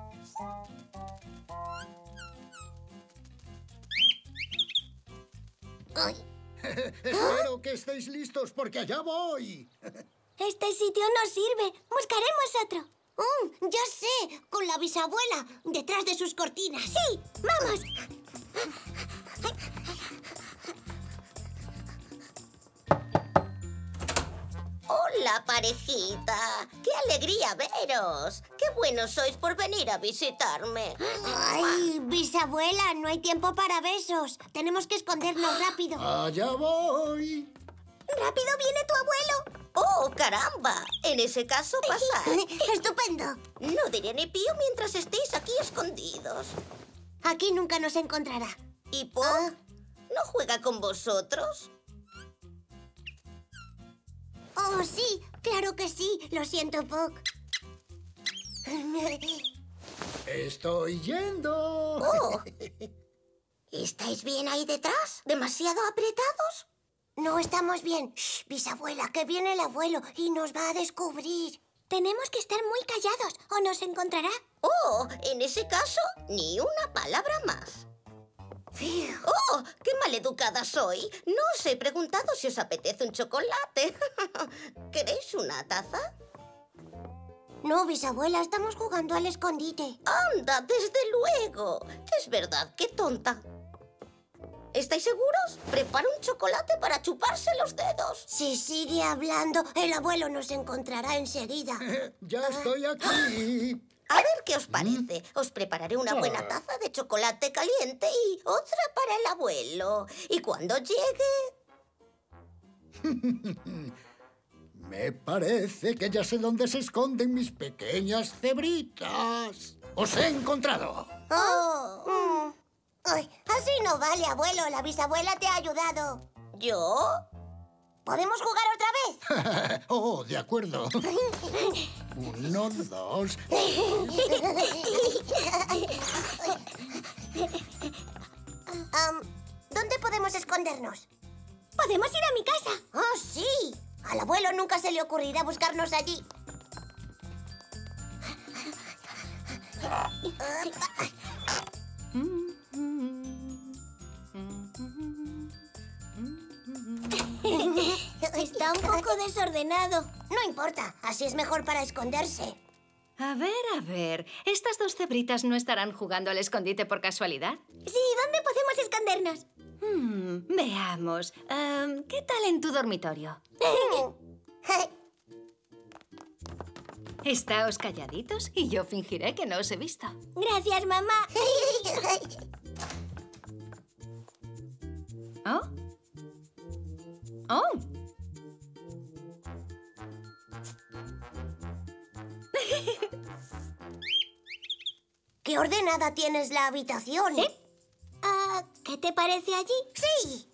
¡Ay! Espero que estéis listos porque allá voy. Este sitio no sirve. Buscaremos otro. Ya sé, con la bisabuela, detrás de sus cortinas. ¡Sí! ¡Vamos! Hola, parejita. ¡Qué alegría veros! ¡Qué buenos sois por venir a visitarme! ¡Ay, bisabuela! No hay tiempo para besos. Tenemos que escondernos rápido. Allá voy. ¡Rápido viene tu abuelo! ¡Oh, caramba! En ese caso, pasad. ¡Estupendo! No diré ni pío mientras estéis aquí escondidos. Aquí nunca nos encontrará. ¿Y Puck? ¿No juega con vosotros? Oh, sí, claro que sí. Lo siento, Puck. Estoy yendo. ¡Oh! ¿Estáis bien ahí detrás? ¿Demasiado apretados? No estamos bien. Shh, bisabuela, que viene el abuelo y nos va a descubrir. Tenemos que estar muy callados o nos encontrará. Oh, en ese caso, ni una palabra más. ¡Oh! ¡Qué maleducada soy! No os he preguntado si os apetece un chocolate. ¿Queréis una taza? No, bisabuela, estamos jugando al escondite. ¡Anda, desde luego! Es verdad, qué tonta. ¿Estáis seguros? Preparo un chocolate para chuparse los dedos. Si sigue hablando, el abuelo nos encontrará enseguida. Ya estoy aquí. A ver qué os parece. Os prepararé una buena taza de chocolate caliente y otra para el abuelo. Y cuando llegue... Me parece que ya sé dónde se esconden mis pequeñas cebritas. ¡Os he encontrado! Ay, así no vale, abuelo. La bisabuela te ha ayudado. ¿Yo? ¿Podemos jugar otra vez? Oh, de acuerdo. 1, 2... ¿Dónde podemos escondernos? ¡Podemos ir a mi casa! ¡Oh, sí! Al abuelo nunca se le ocurrirá buscarnos allí. Está un poco desordenado. No importa, así es mejor para esconderse. A ver. ¿Estas dos cebritas no estarán jugando al escondite por casualidad? Sí, ¿dónde podemos escondernos? Veamos. ¿Qué tal en tu dormitorio? Estáos calladitos y yo fingiré que no os he visto. Gracias, mamá. ¿Oh? ¡Oh! ¿Qué ordenada tienes la habitación? ¿Sí? ¿Qué te parece allí? ¡Sí!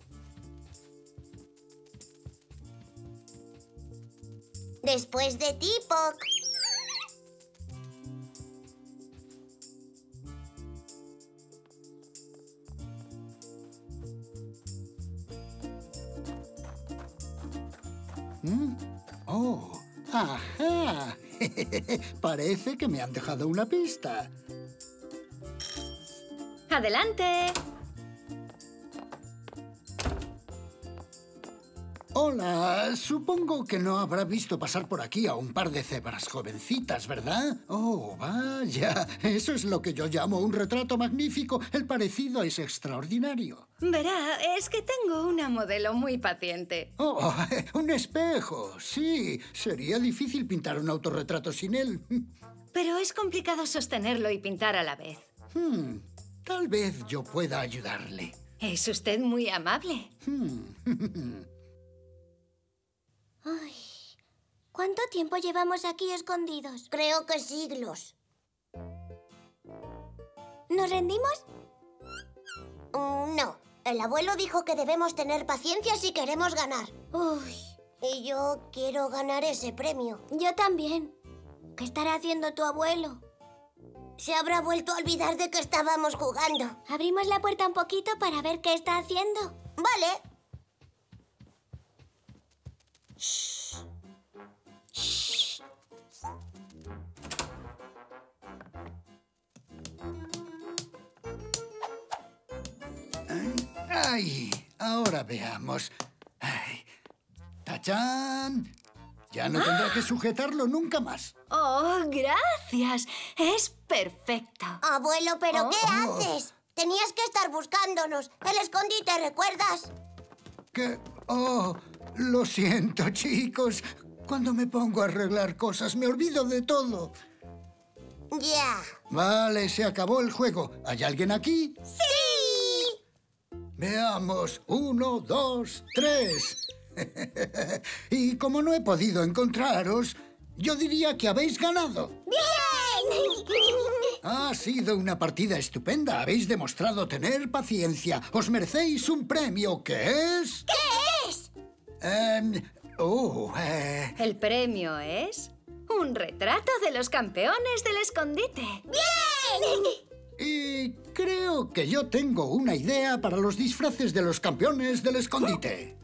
Después de ti, Puck. ¡Oh! ¡Ajá! Parece que me han dejado una pista. ¡Adelante! Hola, supongo que no habrá visto pasar por aquí a un par de cebras jovencitas, ¿verdad? Oh, vaya, eso es lo que yo llamo un retrato magnífico. El parecido es extraordinario. Verá, es que tengo una modelo muy paciente. Oh, un espejo, sí. Sería difícil pintar un autorretrato sin él. Pero es complicado sostenerlo y pintar a la vez. Tal vez yo pueda ayudarle. Es usted muy amable. Ay, ¿cuánto tiempo llevamos aquí escondidos? Creo que siglos. ¿Nos rendimos? No. El abuelo dijo que debemos tener paciencia si queremos ganar. Uy, Y yo quiero ganar ese premio. yo también. ¿Qué estará haciendo tu abuelo? Se habrá vuelto a olvidar de que estábamos jugando. Abrimos la puerta un poquito para ver qué está haciendo. Vale. ¡Ay! Ahora veamos. ¡Ay! ¡Tachán! Ya no tendrá que sujetarlo nunca más. ¡Oh, gracias! Es perfecto. Abuelo, ¿pero qué haces? Tenías que estar buscándonos. El escondite, ¿recuerdas? ¿Qué? Oh, lo siento, chicos. Cuando me pongo a arreglar cosas, me olvido de todo. Ya. Vale, se acabó el juego. ¿Hay alguien aquí? ¡Sí! Veamos. 1, 2, 3. Y como no he podido encontraros, yo diría que habéis ganado. ¡Bien! Ha sido una partida estupenda. Habéis demostrado tener paciencia. Os merecéis un premio. ¿Qué es? ¿Qué es? El premio es un retrato de los campeones del escondite. ¡Bien! Y creo que yo tengo una idea para los disfraces de los campeones del escondite.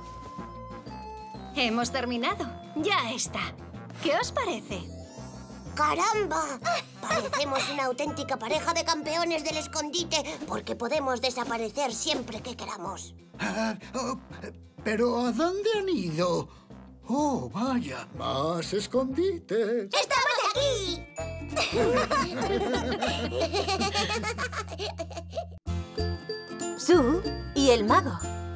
Hemos terminado. Ya está. ¿Qué os parece? ¡Caramba! Parecemos una auténtica pareja de campeones del escondite porque podemos desaparecer siempre que queramos. ¿Pero a dónde han ido? Oh, vaya, más escondites. ¡Estamos aquí! Sue y el mago.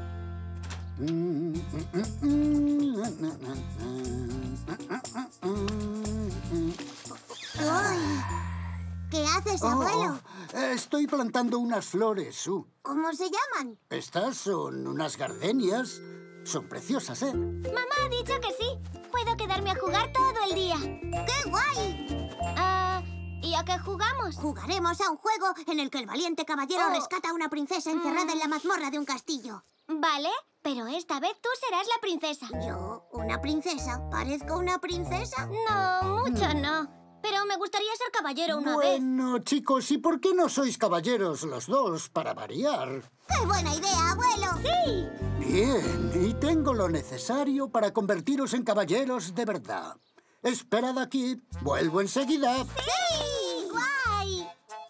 ¿Qué haces, abuelo? Estoy plantando unas flores, Sue. ¿Cómo se llaman? Estas son unas gardenias. Son preciosas, ¿eh? Mamá ha dicho que sí. Puedo quedarme a jugar todo el día. ¡Qué guay! ¿Y a qué jugamos? Jugaremos a un juego en el que el valiente caballero rescata a una princesa encerrada en la mazmorra de un castillo. Vale, pero esta vez tú serás la princesa. ¿Yo? ¿Una princesa? ¿Parezco una princesa? No, mucho no. Pero me gustaría ser caballero una vez. Bueno, chicos, ¿y por qué no sois caballeros los dos para variar? ¡Qué buena idea, abuelo! ¡Sí! Bien, y tengo lo necesario para convertiros en caballeros de verdad. Esperad aquí, vuelvo enseguida. ¡Sí! ¡Guay!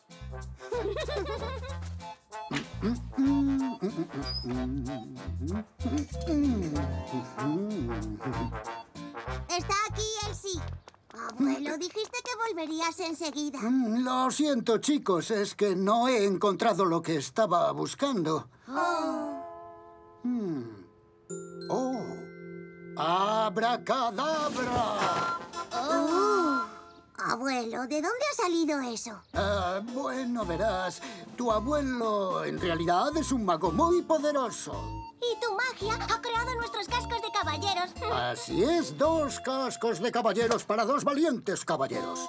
Está aquí Elsie. Abuelo, dijiste que volverías enseguida. Lo siento, chicos, es que no he encontrado lo que estaba buscando. ¡Oh! ¡Abracadabra! Abuelo, ¿de dónde ha salido eso? Bueno, verás, tu abuelo en realidad es un mago muy poderoso. Y tu magia ha creado nuestros cascos de caballeros. Así es, 2 cascos de caballeros para 2 valientes caballeros.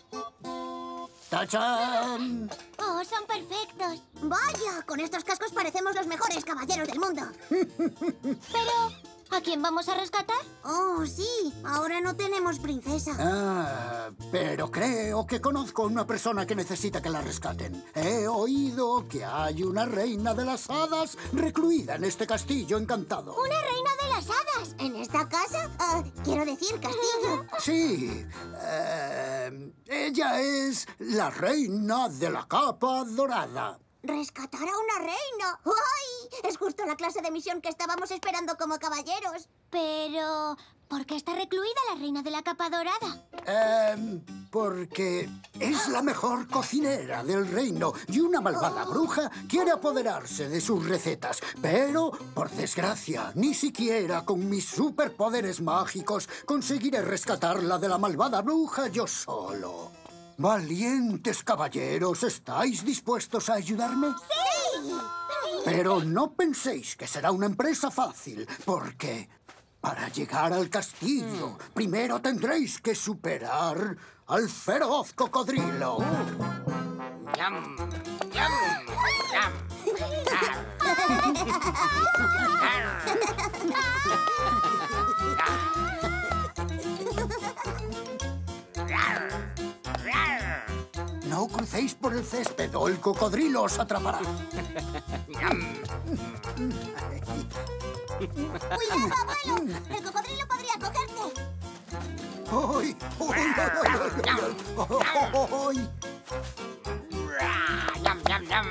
¡Tachán! Oh, son perfectos. Vaya, con estos cascos parecemos los mejores caballeros del mundo. Pero, ¿a quién vamos a rescatar? Oh, sí, ahora no tenemos princesa. Pero creo que conozco a una persona que necesita que la rescaten. He oído que hay una reina de las hadas recluida en este castillo encantado. ¿Una reina de las hadas? ¿En esta casa? Quiero decir, castillo. Sí, ella es la reina de la capa dorada. ¿Rescatar a una reina? ¡Ay! Es justo la clase de misión que estábamos esperando como caballeros. Pero, ¿por qué está recluida la reina de la capa dorada? Porque es la mejor cocinera del reino y una malvada bruja quiere apoderarse de sus recetas. Pero, por desgracia, ni siquiera con mis superpoderes mágicos conseguiré rescatarla de la malvada bruja yo solo. Valientes caballeros, ¿estáis dispuestos a ayudarme? ¡Sí! Pero no penséis que será una empresa fácil, porque para llegar al castillo, primero tendréis que superar al feroz cocodrilo. ¡Yam! ¡Yam! ¡Yam! No crucéis por el césped o el cocodrilo os atrapará. ¡Cuidado, abuelo! ¡El cocodrilo podría cogerte! ¡Ay! ¡Ay! ¡Yam, yam, yam!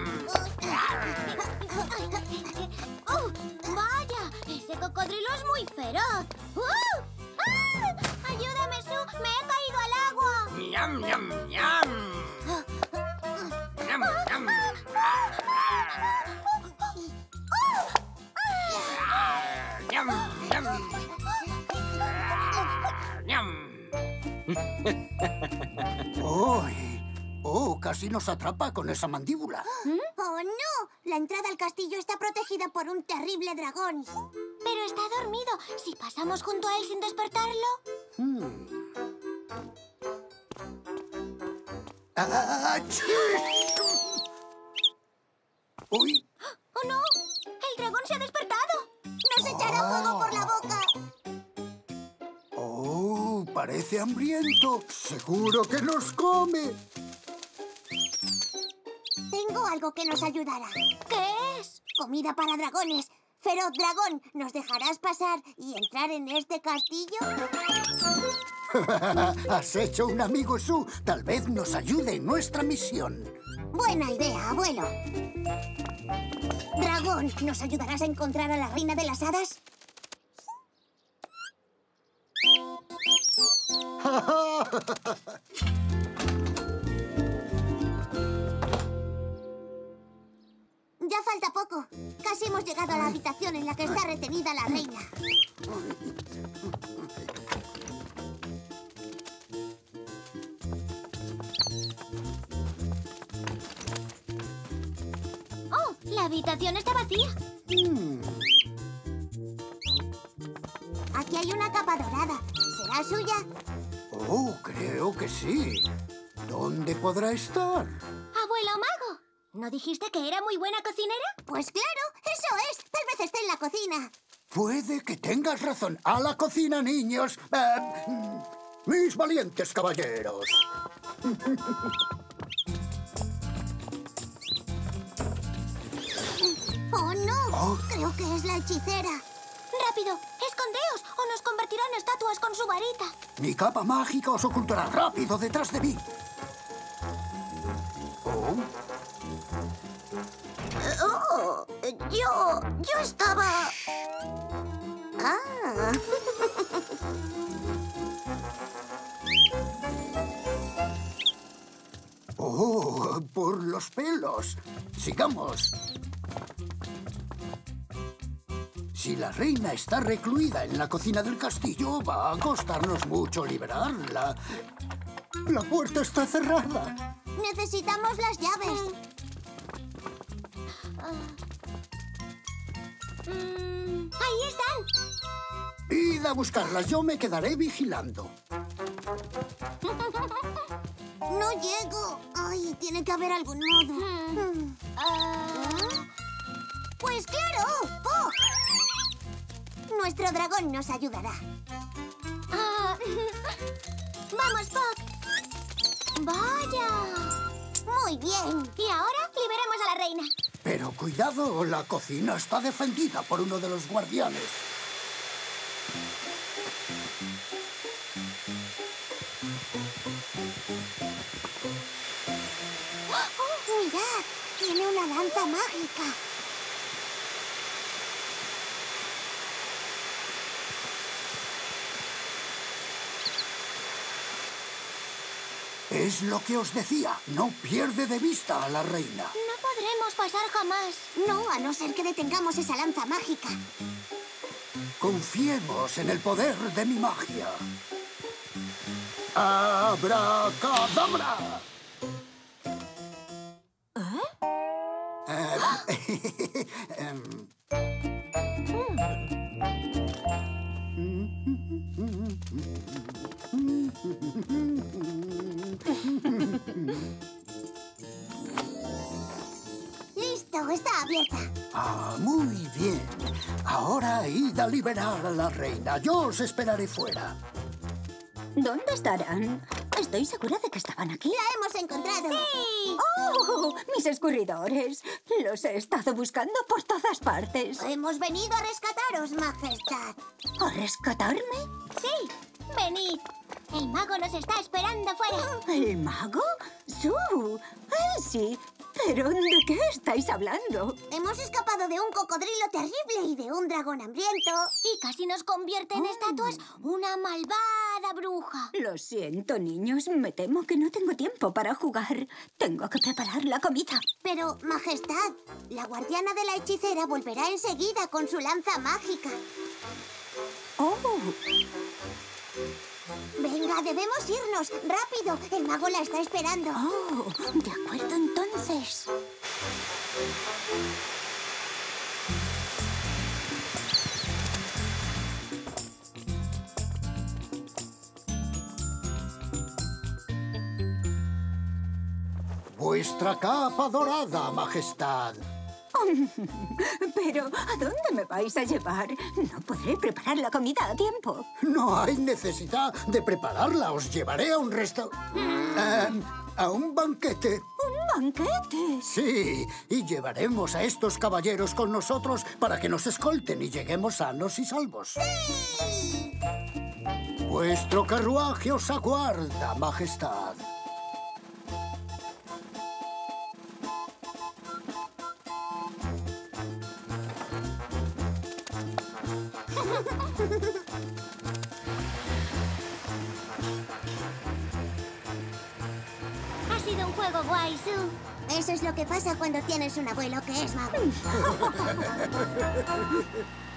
¡Vaya! Ese cocodrilo es muy feroz. ¡Ayúdame, Sue! ¡Me he caído al agua! ¡Yam, yam, yam! ¡Yam, yam! ¡Yam, yam! ¡Yam! ¡Ay! ¡Oh! Casi nos atrapa con esa mandíbula. ¡Oh, no! La entrada al castillo está protegida por un terrible dragón. Pero está dormido. Si pasamos junto a él sin despertarlo... ¡Uy! ¡Oh, no! ¡El dragón se ha despertado! ¡Nos echará fuego por la boca! ¡Oh! Parece hambriento. ¡Seguro que nos come! Tengo algo que nos ayudará. ¿Qué es? Comida para dragones. Feroz dragón, ¿nos dejarás pasar y entrar en este castillo? Has hecho un amigo, Sue. Tal vez nos ayude en nuestra misión. Buena idea, abuelo. Dragón, ¿nos ayudarás a encontrar a la reina de las hadas? Ya falta poco. Casi hemos llegado a la habitación en la que está retenida la reina. ¡Oh! La habitación está vacía. Aquí hay una capa dorada. ¿Será suya? Oh, creo que sí. ¿Dónde podrá estar? Abuelo Mago, ¿no dijiste que era muy buena cocinera? Pues claro, eso es. Tal vez esté en la cocina. Puede que tengas razón. ¡A la cocina, niños! Mis valientes caballeros. ¡Oh, no! Creo que es la hechicera. ¡Rápido! ¡Escondeos! ¡O nos convertirá en estatuas con su varita! Mi capa mágica os ocultará. ¡Rápido, detrás de mí! Yo estaba... Ah... ¡Oh! ¡Por los pelos! ¡Sigamos! Si la reina está recluida en la cocina del castillo, va a costarnos mucho liberarla. La puerta está cerrada. Necesitamos las llaves. ¡Ahí están! Id a buscarlas, yo me quedaré vigilando. No llego. Ay, tiene que haber algún modo. Pues claro, Pog. Nuestro dragón nos ayudará. ¡Vamos, Pog! ¡Vaya! Muy bien. Y ahora liberemos a la reina. Pero cuidado, la cocina está defendida por uno de los guardianes. ¡Oh, mirad! Tiene una lanza mágica. Es lo que os decía, no pierde de vista a la reina. No podremos pasar jamás. No, a no ser que detengamos esa lanza mágica. Confiemos en el poder de mi magia. ¡Abracadabra! Listo, está abierta. Ah, muy bien. Ahora id a liberar a la reina. Yo os esperaré fuera. ¿Dónde estarán? Estoy segura de que estaban aquí. ¡La hemos encontrado! ¡Sí! ¡Oh! ¡Mis escurridores! Los he estado buscando por todas partes. Hemos venido a rescataros, Majestad. ¿A rescatarme? Sí, venid. El mago nos está esperando fuera. ¿El mago? ¡Su! ¡Él sí! ¿Pero de qué estáis hablando? Hemos escapado de un cocodrilo terrible y de un dragón hambriento. Y casi nos convierte en estatuas una malvada bruja. Lo siento, niños. Me temo que no tengo tiempo para jugar. Tengo que preparar la comida. Pero, Majestad, la guardiana de la hechicera volverá enseguida con su lanza mágica. ¡Oh! Venga, debemos irnos. ¡Rápido! El mago la está esperando. ¡Oh! De acuerdo, entonces. Vuestra capa dorada, Majestad. Pero, ¿a dónde me vais a llevar? No podré preparar la comida a tiempo. No hay necesidad de prepararla. Os llevaré a un a un banquete. ¿Un banquete? Sí, y llevaremos a estos caballeros con nosotros para que nos escolten y lleguemos sanos y salvos. ¡Sí! Vuestro carruaje os aguarda, Majestad. Ha sido un juego guay, Sue. Eso es lo que pasa cuando tienes un abuelo que es mago.